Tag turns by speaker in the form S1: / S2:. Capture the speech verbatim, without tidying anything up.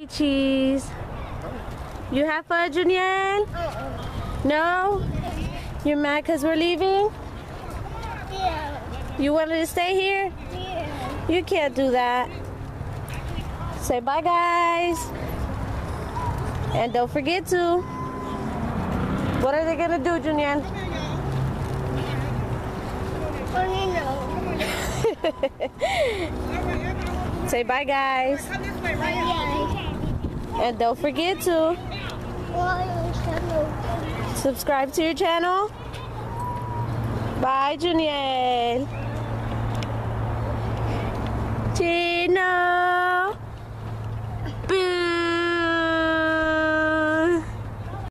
S1: cheese. You have fun, Juniel? No? You're mad because we're leaving?
S2: Yeah.
S1: You wanted to stay here?
S2: Yeah.
S1: You can't do that. Say bye, guys. And don't forget to. What are they going to do, Juniel? Say bye, guys. And don't forget to subscribe to your channel. Bye, Juniel. Gino.